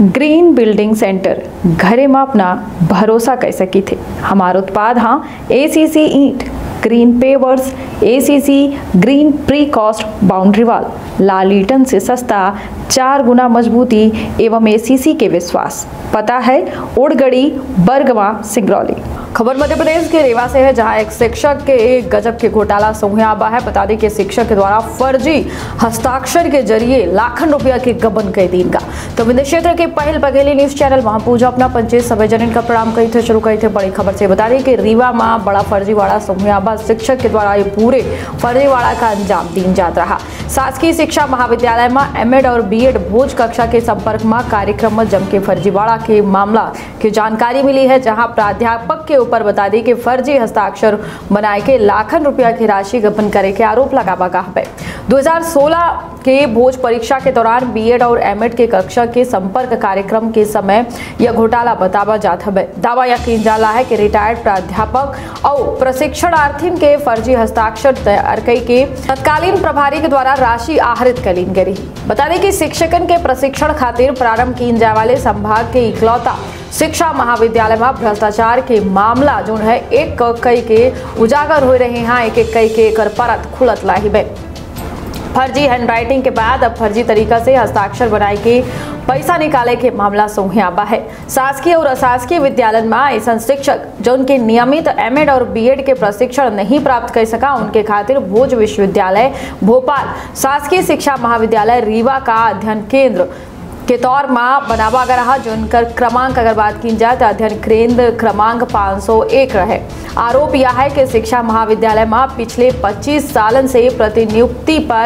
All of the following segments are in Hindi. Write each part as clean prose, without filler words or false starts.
ग्रीन बिल्डिंग सेंटर घरे में अपना भरोसा कर सकी थे। हमारा उत्पाद हाँ एसीसी ईंट, green pavers, ACC green precast boundary wall, लाल ईटन से सस्ता, 4 गुना मजबूती एवं एसीसी के विश्वास। पता है उड़गड़ी, बरगवा, सिंगरौली। खबर मध्य प्रदेश के रीवा से है, जहां एक शिक्षक के एक गजब के घोटाला सामने आया है। बता दें कि शिक्षक के द्वारा फर्जी हस्ताक्षर के जरिए लाखों रुपया के गबन कई दिन का। तो विंध्य क्षेत्र के पहल बघेली न्यूज चैनल वहां पूजा अपना पंचायत सभा जनन का प्रणाम कही थे शुरू कही थे। बड़ी खबर से बता दें कि रीवा में बड़ा फर्जीवाड़ा सामने आया। शिक्षक के द्वारा ये पूरे फर्जीवाड़ा का अंजाम दिन जात रहा। शासकीय शिक्षा महाविद्यालय में एमएड और बीएड भोज कक्षा के संपर्क में कार्यक्रम में जम के फर्जीवाड़ा के मामला की जानकारी मिली है, जहां प्राध्यापक के ऊपर बता दी कि फर्जी हस्ताक्षर बनाए के लाखों रुपया की राशि गबन करे के आरोप लगावा गया है। 2016 के भोज परीक्षा के दौरान बीएड और एमएड के कक्षा के संपर्क कार्यक्रम के समय यह घोटाला बतावा जाता है। दावा यकीन जाला है कि रिटायर्ड प्राध्यापक और प्रशिक्षणार्थी के फर्जी हस्ताक्षर तैयार के तत्कालीन प्रभारी के द्वारा राशि आहरित कलीन गई। बता दें कि शिक्षकन के प्रशिक्षण खातिर प्रारंभ की जाने वाले संभाग के इकलौता शिक्षा महाविद्यालय में भ्रष्टाचार के मामला जो है एक कई के उजागर हो रहे हैं। एक कई के परत खुलत लाई है। फर्जी हैंडराइटिंग के बाद अब फर्जी तरीका से हस्ताक्षर बनाए के पैसा निकाले के मामला सामने आया है। शासकीय और अशासकीय विद्यालय में ऐसा शिक्षक जो उनके नियमित एमएड और बीएड के प्रशिक्षण नहीं प्राप्त कर सका, उनके खातिर भोज विश्वविद्यालय भोपाल, शासकीय शिक्षा महाविद्यालय रीवा का अध्ययन केंद्र के तौर में बनावा गया रहा। जिनकर क्रमांक अगर बात की जाए तो अध्ययन केंद्र क्रमांक 501 रहे। आरोप यह है कि शिक्षा महाविद्यालय में पिछले 25 सालन से प्रतिनियुक्ति पर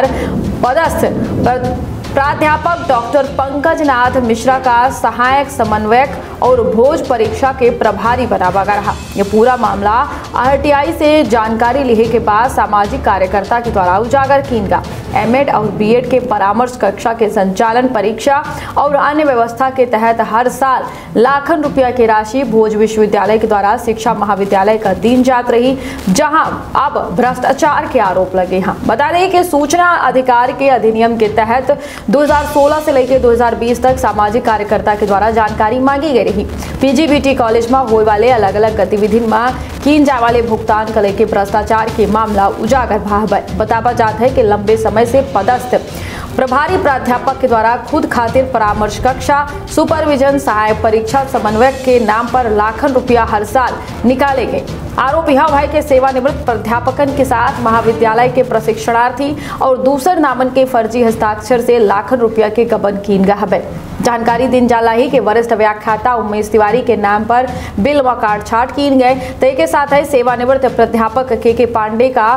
पदस्थ प्राध्यापक डॉक्टर पंकज नाथ मिश्रा का सहायक समन्वयक और भोज परीक्षा के प्रभारी बनावा गया रहा। यह पूरा मामला आरटीआई से जानकारी लेने के बाद सामाजिक कार्यकर्ता के द्वारा उजागर किया गया। एमएड और बीएड के परामर्श कक्षा के संचालन, परीक्षा और अन्य व्यवस्था के तहत हर साल लाखों रुपया की राशि भोज विश्वविद्यालय के द्वारा शिक्षा महाविद्यालय का दिन जात रही, जहां अब भ्रष्टाचार के आरोप लगे हैं। बता दें कि सूचना अधिकार के अधिनियम के तहत 2016 से लेकर 2020 तक सामाजिक कार्यकर्ता के द्वारा जानकारी मांगी गई रही। पीजीबीटी कॉलेज में होने वाले अलग अलग गतिविधि में किए जाने वाले भुगतान को लेकर भ्रष्टाचार के मामला उजागर भाव बतावा जाता है कि लंबे समय से पदस्थ प्रभारी प्राध्यापक के द्वारा खुद खातिर परामर्श कक्षा, सुपरविजन, सहायक परीक्षा समन्वयक के नाम पर लाखों रुपया हर साल निकाले गए। आरोप यह है कि सेवानिवृत्त प्राध्यापकन के साथ महाविद्यालय के प्रशिक्षणार्थी और दूसर नामन के फर्जी हस्ताक्षर से लाखों रुपया के गबन किन गया है। जानकारी दिन जाला ही कि वरिष्ठ व्याख्याता उमेश तिवारी के नाम पर बिल व कार्ड छाट किए गए। तो के साथ ही सेवानिवृत्त प्राध्यापक के पांडे का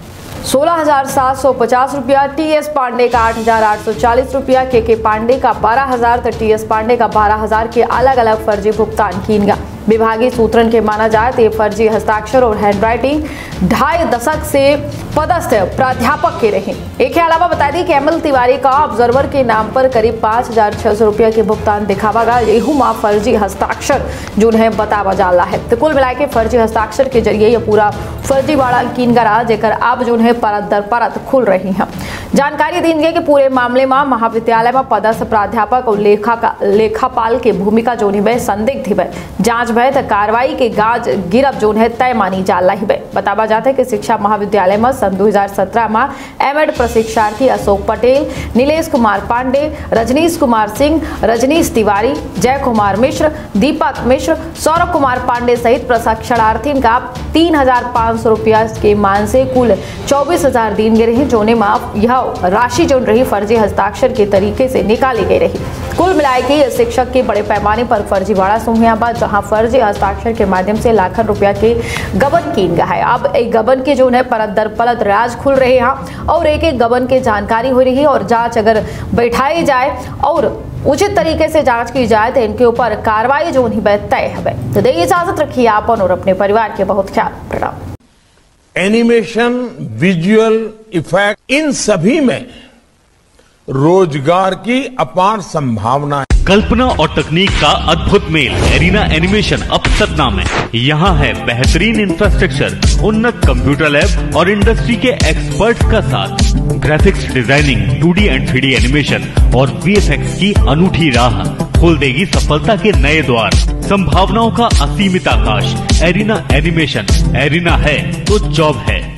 16,750 रुपया, टीएस पांडे का 8,840 रुपया, के पांडे का 12,000 तो टीएस पांडे का 12,000 के अलग अलग फर्जी भुगतान किए गए। विभागीय सूत्रन के माना जाए तो ये फर्जी हस्ताक्षर और हैंडराइटिंग 2.5 दशक से पदस्थ प्राध्यापक के रहे। एक के अलावा बता दी कि एमएल तिवारी का ऑब्जर्वर के नाम पर करीब 5,600 रुपया के भुगतान दिखावा गया। यहू में फर्जी हस्ताक्षर जो है बतावा जाला है। तो कुल मिला के फर्जी हस्ताक्षर के जरिए यह पूरा फर्जीवाड़ा किन गया, जेकर अब जो है परत दर परत खुल रही है। जानकारी दी गई कि पूरे मामले में महाविद्यालय में पदस्थ प्राध्यापक और लेखापाल के भूमिका जो है संदिग्ध है। जांच भय तो कार्रवाई के गाज गिरफ जो है तय मानी जा रही है। बतावा जाता है कि शिक्षा महाविद्यालय में सन 2017 में एमएड प्रशिक्षार्थी अशोक पटेल, नीलेश कुमार पांडे, रजनीश कुमार सिंह, रजनीश तिवारी, जय कुमार मिश्र, दीपक मिश्र, सौरभ कुमार पांडे सहित प्रशिक्षणार्थी का 3,500 रुपया के मान से कुल 24,000 दिन गए रहे, जोने में यह राशि जो रही फर्जी हस्ताक्षर के तरीके से निकाली गई रही। कुल मिलाए के शिक्षक के बड़े पैमाने पर फर्जीवाड़ा सामने, जहां फर्जी हस्ताक्षर के माध्यम से लाखों रुपया के गबन किन गया है। अब एक गबन के जो है परत दर परत राज खुल रहे हैं और एक एक गबन की जानकारी हो रही है और जांच अगर बैठाई जाए और उचित तरीके से जांच की जाए तो इनके ऊपर कार्रवाई जो है तय है। तो देखिए, इजाजत रखिए आपन और अपने परिवार के बहुत ख्याल। प्रणाम। एनिमेशन, विजुअल इफेक्ट, इन सभी में रोजगार की अपार संभावना है। कल्पना और तकनीक का अद्भुत मेल, एरिना एनिमेशन अब सतना में। यहाँ है बेहतरीन इंफ्रास्ट्रक्चर, उन्नत कंप्यूटर लैब और इंडस्ट्री के एक्सपर्ट का साथ। Graphics designing, 2D and 3D animation और VFX की अनूठी राह खोल देगी सफलता के नए द्वार। संभावनाओं का असीमित आकाश। एरिना एनिमेशन, एरिना है तो जॉब है।